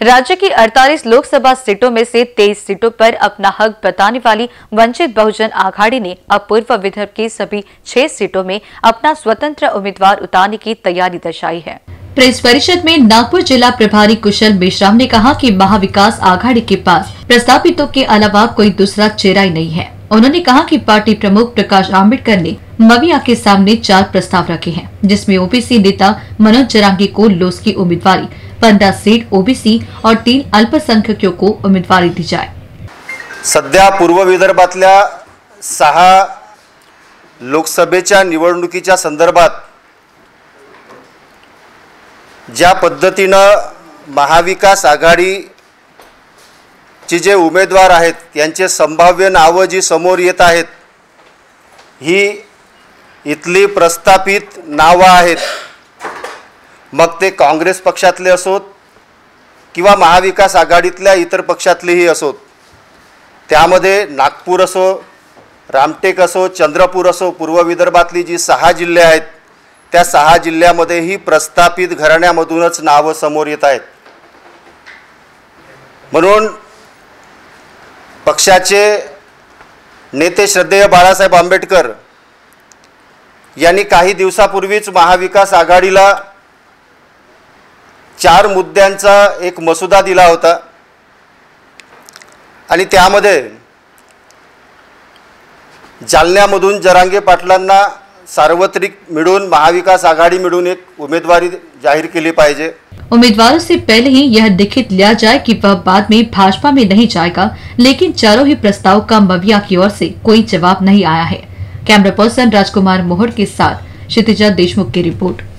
राज्य की 48 लोकसभा सीटों में से 23 सीटों पर अपना हक बताने वाली वंचित बहुजन आघाड़ी ने अब पूर्व विदर्भ की सभी 6 सीटों में अपना स्वतंत्र उम्मीदवार उतारने की तैयारी दर्शाई है। प्रेस परिषद में नागपुर जिला प्रभारी कुशल मेश्राम ने कहा कि महाविकास आघाड़ी के पास प्रस्तावितों के अलावा कोई दूसरा चेहरा ही नहीं है। उन्होंने कहा कि पार्टी प्रमुख प्रकाश आंबेडकर ने मविया के सामने 4 प्रस्ताव रखे हैं, जिसमें ओबीसी नेता मनोज जरांगे को लोस की उम्मीदवारी, 15 सीट ओबीसी और 3 अल्पसंख्यकों को उम्मीदवारी दी जाए। सध्या पूर्व विदर्भातल्या 6 लोकसभेच्या निवडणुकीच्या संदर्भात ज्या पद्धतीनं महाविकास आघाडीचे जे उमेदवार आहेत त्यांचे संभाव्य नावं जी समोर येत आहेत ही इथली प्रस्थापित नावं आहेत, मग ते काँग्रेस पक्षातले असोत किंवा महाविकास आघाडीतल्या इतर पक्षातलेही असोत। त्यामध्ये नागपूर असो, रामटेक असो, चंद्रपूर असो, पूर्व विदर्भातली जी 6 जिल्हे आहेत त्या 6 जिल्ह्यामध्येही प्रस्थापित घराण्यामधूनच नावं समोर येत आहेत। म्हणून पक्षाचे नेते श्रद्धेय बाळासाहेब आंबेडकर यांनी काही दिवसापूर्वीच महाविकास आघाडीला 4 मुद्द्यांचा एक मसुदा दिला होता आणि त्यामध्ये जालन्यामधून जरांगे पाटलांना सार्वत्रिक मिळून महाविकास आघाड़ी मिळून एक उम्मीदवारी जाहिर केली पाहिजे। उम्मीदवारों से पहले ही यह लिखित लिया जाए कि वह बाद में भाजपा में नहीं जाएगा, लेकिन चारों ही प्रस्ताव का मविया की ओर से कोई जवाब नहीं आया है। कैमरा पर्सन राजकुमार मोहर के साथ क्षितिजा देशमुख की रिपोर्ट।